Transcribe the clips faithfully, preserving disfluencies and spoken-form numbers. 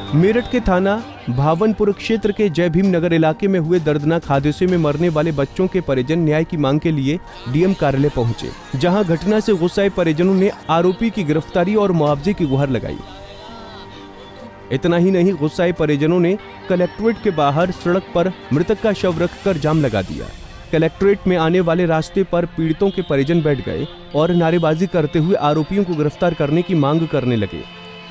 मेरठ के थाना भावनपुर क्षेत्र के जय भीम नगर इलाके में हुए दर्दनाक हादसे में मरने वाले बच्चों के परिजन न्याय की मांग के लिए डीएम कार्यालय पहुंचे, जहां घटना से गुस्साए परिजनों ने आरोपी की गिरफ्तारी और मुआवजे की गुहार लगाई। इतना ही नहीं, गुस्साए परिजनों ने कलेक्ट्रेट के बाहर सड़क पर मृतक का शव रखकर जाम लगा दिया। कलेक्ट्रेट में आने वाले रास्ते पर पीड़ितों के परिजन बैठ गए और नारेबाजी करते हुए आरोपियों को गिरफ्तार करने की मांग करने लगे।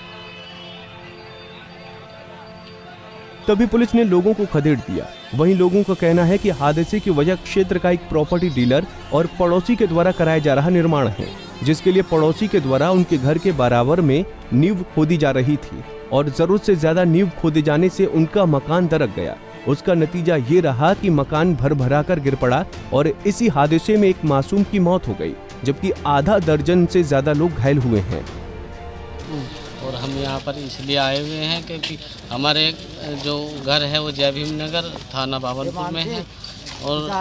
तभी पुलिस ने लोगों को खदेड़ दिया। वहीं लोगों का कहना है कि हादसे की वजह क्षेत्र का एक प्रॉपर्टी डीलर और पड़ोसी के द्वारा कराया जा रहा निर्माण है, जिसके लिए पड़ोसी के द्वारा उनके घर के बराबर में नींव खोदी जा रही थी और जरूरत से ज्यादा नींव खोदे जाने से उनका मकान दरक गया। उसका नतीजा ये रहा कि मकान भर भरा कर गिर पड़ा और इसी हादसे में एक मासूम की मौत हो गई, जबकि आधा दर्जन से ज्यादा लोग घायल हुए हैं। और हम यहाँ पर इसलिए आए हुए हैं क्योंकि हमारे जो घर है वो जय भीम नगर थाना भावनपुर में है और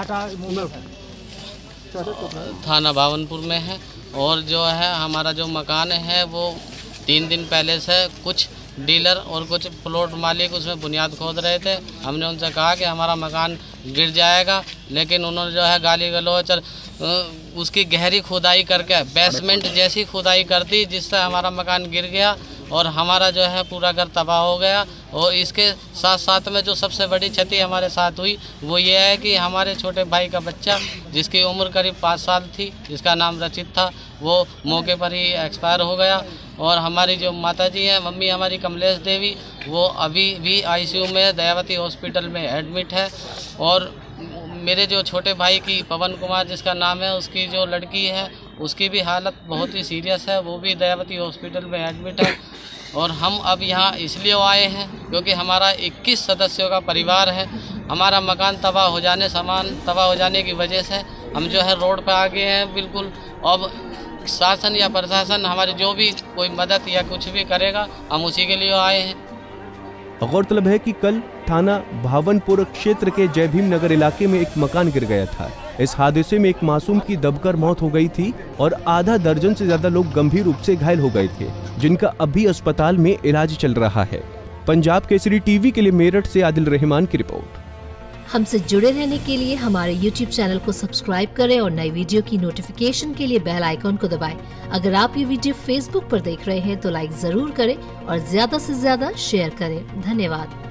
थाना भावनपुर में है और जो है हमारा जो मकान है वो तीन दिन पहले से कुछ डीलर और कुछ प्लॉट मालिक उसमें बुनियाद खोद रहे थे। हमने उनसे कहा कि हमारा मकान गिर जाएगा, लेकिन उन्होंने जो है गाली गलौज उसकी गहरी खुदाई करके बेसमेंट जैसी खुदाई कर दी, जिससे हमारा मकान गिर गया और हमारा जो है पूरा घर तबाह हो गया। और इसके साथ साथ में जो सबसे बड़ी क्षति हमारे साथ हुई वो ये है कि हमारे छोटे भाई का बच्चा जिसकी उम्र करीब पाँच साल थी, जिसका नाम रचित था, वो मौके पर ही एक्सपायर हो गया। और हमारी जो माताजी हैं, मम्मी हमारी कमलेश देवी, वो अभी भी आईसीयू में दयावती हॉस्पिटल में एडमिट है। और मेरे जो छोटे भाई की पवन कुमार जिसका नाम है, उसकी जो लड़की है उसकी भी हालत बहुत ही सीरियस है, वो भी दयावती हॉस्पिटल में एडमिट है। और हम अब यहाँ इसलिए आए हैं क्योंकि हमारा इक्कीस सदस्यों का परिवार है। हमारा मकान तबाह हो जाने सामान तबाह हो जाने की वजह से हम जो है रोड पर आ गए हैं बिल्कुल। अब शासन या प्रशासन हमारी जो भी कोई मदद या कुछ भी करेगा, हम उसी के लिए आए हैं। गौरतलब है कि कल थाना भावनपुर क्षेत्र के जय भीम नगर इलाके में एक मकान गिर गया था। इस हादसे में एक मासूम की दबकर मौत हो गई थी और आधा दर्जन से ज्यादा लोग गंभीर रूप से घायल हो गए थे, जिनका अभी अस्पताल में इलाज चल रहा है। पंजाब केसरी टीवी के लिए मेरठ से आदिल रहमान की रिपोर्ट। हमसे जुड़े रहने के लिए हमारे यूट्यूब चैनल को सब्सक्राइब करें और नई वीडियो की नोटिफिकेशन के लिए बेल आइकॉन को दबाएं। अगर आप ये वीडियो फेसबुक पर देख रहे हैं तो लाइक जरूर करें और ज्यादा से ज्यादा शेयर करें। धन्यवाद।